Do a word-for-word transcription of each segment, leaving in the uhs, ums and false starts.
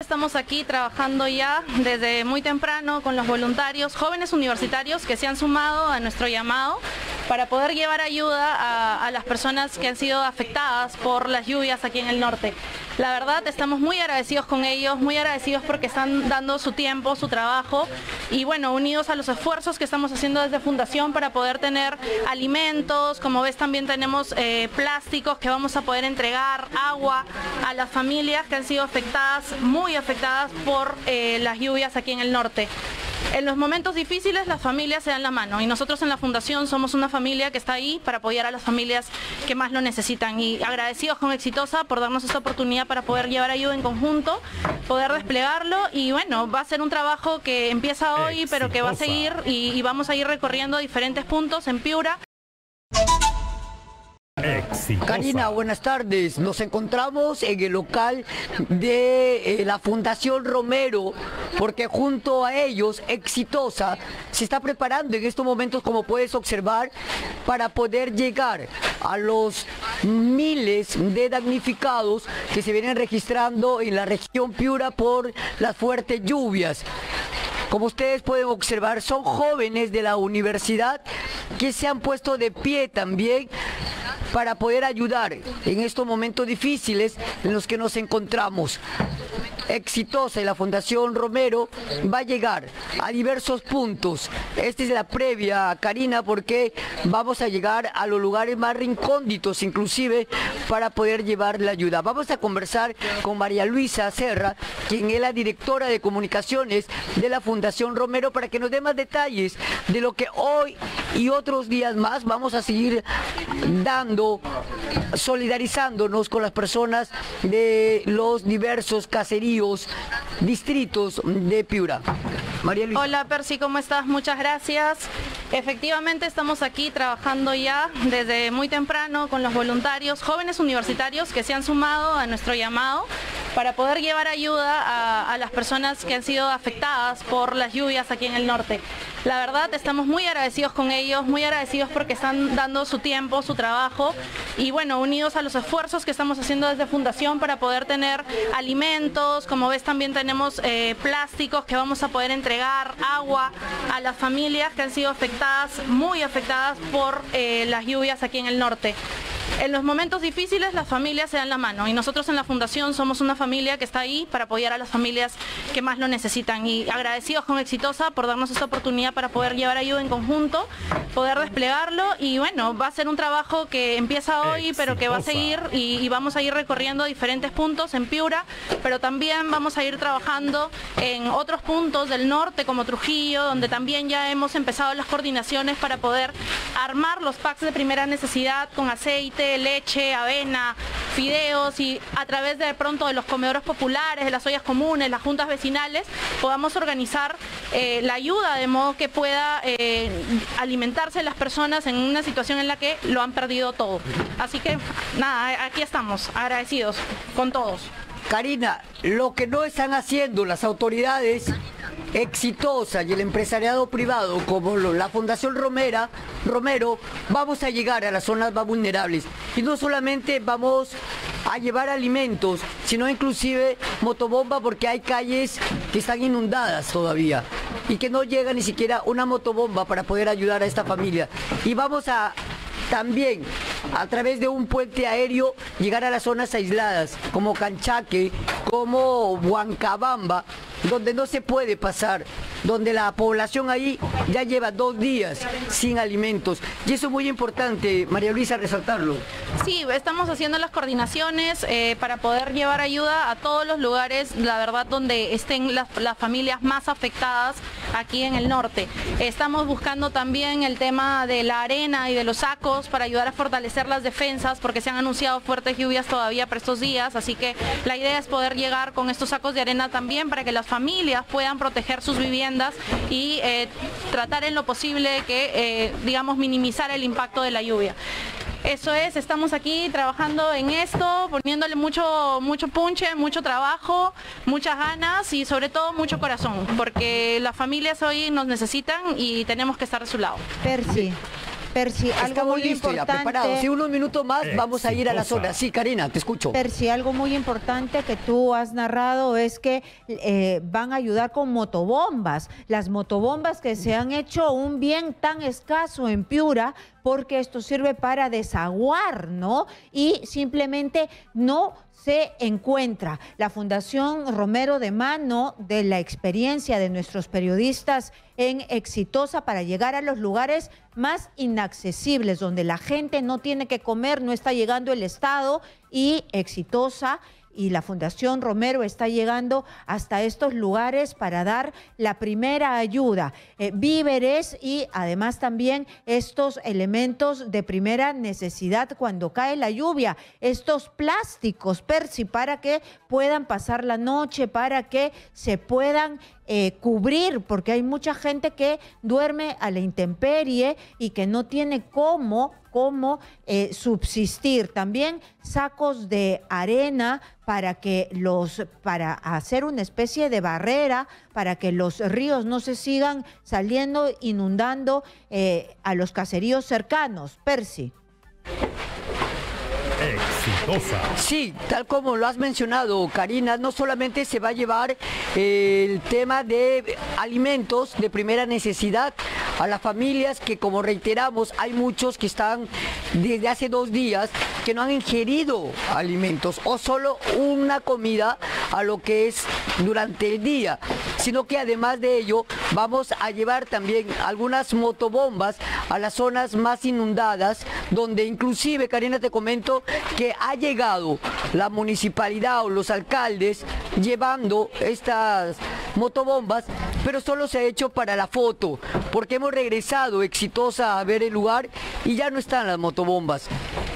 Estamos aquí trabajando ya desde muy temprano con los voluntarios, jóvenes universitarios que se han sumado a nuestro llamado para poder llevar ayuda a, a las personas que han sido afectadas por las lluvias aquí en el norte. La verdad, estamos muy agradecidos con ellos, muy agradecidos porque están dando su tiempo, su trabajo y bueno, unidos a los esfuerzos que estamos haciendo desde Fundación para poder tener alimentos. Como ves, también tenemos eh, plásticos que vamos a poder entregar, agua a las familias que han sido afectadas, muy afectadas por eh, las lluvias aquí en el norte. En los momentos difíciles las familias se dan la mano y nosotros en la Fundación somos una familia que está ahí para apoyar a las familias que más lo necesitan, y agradecidos con Exitosa por darnos esta oportunidad para poder llevar ayuda en conjunto, poder desplegarlo, y bueno, va a ser un trabajo que empieza hoy Exitosa, pero que va a seguir y, y vamos a ir recorriendo diferentes puntos en Piura. Exitosa. Karina, buenas tardes. Nos encontramos en el local de eh, la Fundación Romero, porque junto a ellos, Exitosa se está preparando en estos momentos, como puedes observar, para poder llegar a los miles de damnificados que se vienen registrando en la región Piura por las fuertes lluvias. Como ustedes pueden observar, son jóvenes de la universidad que se han puesto de pie también para poder ayudar en estos momentos difíciles en los que nos encontramos. Exitosa y la Fundación Romero va a llegar a diversos puntos. Esta es la previa, Karina, porque vamos a llegar a los lugares más recónditos, inclusive, para poder llevar la ayuda. Vamos a conversar con María Luisa Serra, quien es la directora de comunicaciones de la Fundación Romero, para que nos dé más detalles de lo que hoy y otros días más vamos a seguir dando, solidarizándonos con las personas de los diversos caseríos, distritos de Piura. María Luisa. Hola Percy, ¿cómo estás? Muchas gracias. Efectivamente estamos aquí trabajando ya desde muy temprano con los voluntarios, jóvenes universitarios que se han sumado a nuestro llamado para poder llevar ayuda a, a las personas que han sido afectadas por las lluvias aquí en el norte. La verdad, estamos muy agradecidos con ellos, muy agradecidos porque están dando su tiempo, su trabajo y bueno, unidos a los esfuerzos que estamos haciendo desde Fundación para poder tener alimentos. Como ves, también tenemos eh, plásticos que vamos a poder entregar, agua a las familias que han sido afectadas, muy afectadas por eh, las lluvias aquí en el norte. En los momentos difíciles las familias se dan la mano y nosotros en la Fundación somos una familia que está ahí para apoyar a las familias que más lo necesitan, y agradecidos con Exitosa por darnos esta oportunidad para poder llevar ayuda en conjunto, poder desplegarlo, y bueno, va a ser un trabajo que empieza hoy Exitosa. Pero que va a seguir y, y vamos a ir recorriendo diferentes puntos en Piura, pero también vamos a ir trabajando en otros puntos del norte como Trujillo, donde también ya hemos empezado las coordinaciones para poder armar los packs de primera necesidad con aceite, leche, avena, fideos, y a través de pronto de los comedores populares, de las ollas comunes, las juntas vecinales, podamos organizar eh, la ayuda de modo que pueda eh, alimentarse las personas en una situación en la que lo han perdido todo. Así que nada, aquí estamos, agradecidos con todos. Karina, lo que no están haciendo las autoridades Exitosa y el empresariado privado como la Fundación Romera, Romero, vamos a llegar a las zonas más vulnerables y no solamente vamos a llevar alimentos, sino inclusive motobomba, porque hay calles que están inundadas todavía y que no llega ni siquiera una motobomba para poder ayudar a esta familia. Y vamos a también, a través de un puente aéreo, llegar a las zonas aisladas como Canchaque, como Huancabamba, donde no se puede pasar, donde la población ahí ya lleva dos días sin alimentos. Y eso es muy importante, María Luisa, resaltarlo. Sí, estamos haciendo las coordinaciones eh, para poder llevar ayuda a todos los lugares, la verdad, donde estén las, las familias más afectadas aquí en el norte. Estamos buscando también el tema de la arena y de los sacos para ayudar a fortalecer las defensas, porque se han anunciado fuertes lluvias todavía para estos días, así que la idea es poder llegar con estos sacos de arena también para que las familias puedan proteger sus viviendas y eh, tratar en lo posible que, eh, digamos, minimizar el impacto de la lluvia. Eso es, estamos aquí trabajando en esto, poniéndole mucho, mucho punche, mucho trabajo, muchas ganas y sobre todo mucho corazón, porque las familias hoy nos necesitan y tenemos que estar de su lado. Percy, Percy, algo Estamos muy listos ya, importante. preparados. Si unos minutos más vamos a ir a la Exitosa. zona. Sí, Karina, te escucho. Percy, algo muy importante que tú has narrado es que eh, van a ayudar con motobombas. Las motobombas que se han hecho un bien tan escaso en Piura, porque esto sirve para desaguar, ¿no? Y simplemente no se encuentra. La Fundación Romero, de mano de la experiencia de nuestros periodistas en Exitosa, para llegar a los lugares más inaccesibles, donde la gente no tiene que comer, no está llegando el Estado, y Exitosa y la Fundación Romero está llegando hasta estos lugares para dar la primera ayuda, eh, víveres y además también estos elementos de primera necesidad cuando cae la lluvia, estos plásticos, Percy, para que puedan pasar la noche, para que se puedan Eh, cubrir, porque hay mucha gente que duerme a la intemperie y que no tiene cómo, cómo eh, subsistir. También sacos de arena para que los, para hacer una especie de barrera, para que los ríos no se sigan saliendo, inundando eh, a los caseríos cercanos. Percy. Exitosa. Sí, tal como lo has mencionado, Karina, no solamente se va a llevar eh, el tema de alimentos de primera necesidad a las familias que, como reiteramos, hay muchos que están desde hace dos días que no han ingerido alimentos o solo una comida a lo que es durante el día, sino que además de ello vamos a llevar también algunas motobombas a las zonas más inundadas, donde inclusive, Karina, te comento que ha llegado la municipalidad o los alcaldes llevando estas motobombas, pero solo se ha hecho para la foto, porque hemos regresado Exitosa a ver el lugar y ya no están las motobombas.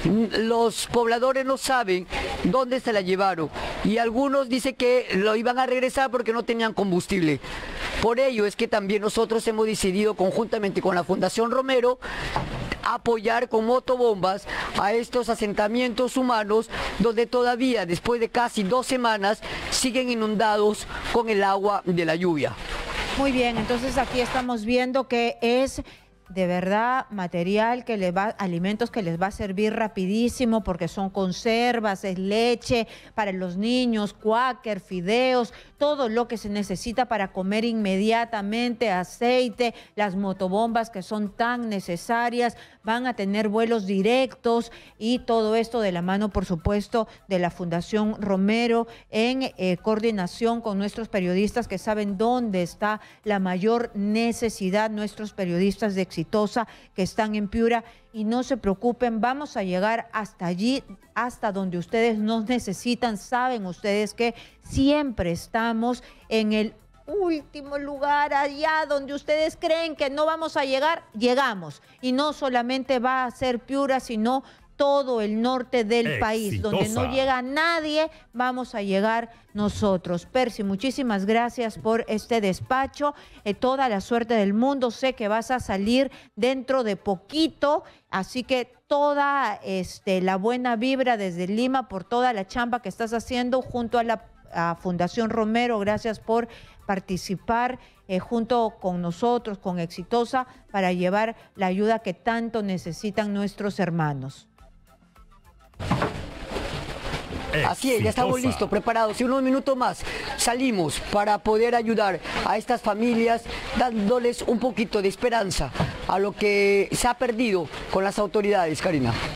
Los pobladores no saben dónde se la llevaron y algunos dicen que lo iban a regresar porque no tenían combustible. Por ello es que también nosotros hemos decidido, conjuntamente con la Fundación Romero, apoyar con motobombas a estos asentamientos humanos donde todavía, después de casi dos semanas, siguen inundados con el agua de la lluvia. Muy bien, entonces aquí estamos viendo que es de verdad material que les va, alimentos que les va a servir rapidísimo, porque son conservas, es leche para los niños, cuáquer, fideos, todo lo que se necesita para comer inmediatamente, aceite, las motobombas que son tan necesarias, van a tener vuelos directos y todo esto de la mano, por supuesto, de la Fundación Romero en eh, coordinación con nuestros periodistas que saben dónde está la mayor necesidad, nuestros periodistas de Exitosa que están en Piura. Y no se preocupen, vamos a llegar hasta allí, hasta donde ustedes nos necesitan. Saben ustedes que siempre estamos en el último lugar, allá donde ustedes creen que no vamos a llegar, llegamos. Y no solamente va a ser Piura, sino todo el norte del Exitosa. país, donde no llega nadie, vamos a llegar nosotros. Percy, muchísimas gracias por este despacho, eh, toda la suerte del mundo, sé que vas a salir dentro de poquito, así que toda este, la buena vibra desde Lima por toda la chamba que estás haciendo junto a la a Fundación Romero. Gracias por participar eh, junto con nosotros, con Exitosa, para llevar la ayuda que tanto necesitan nuestros hermanos. Así es, ya estamos Exitosa. listos, preparados. Y unos minutos más salimos para poder ayudar a estas familias, dándoles un poquito de esperanza a lo que se ha perdido con las autoridades, Karina.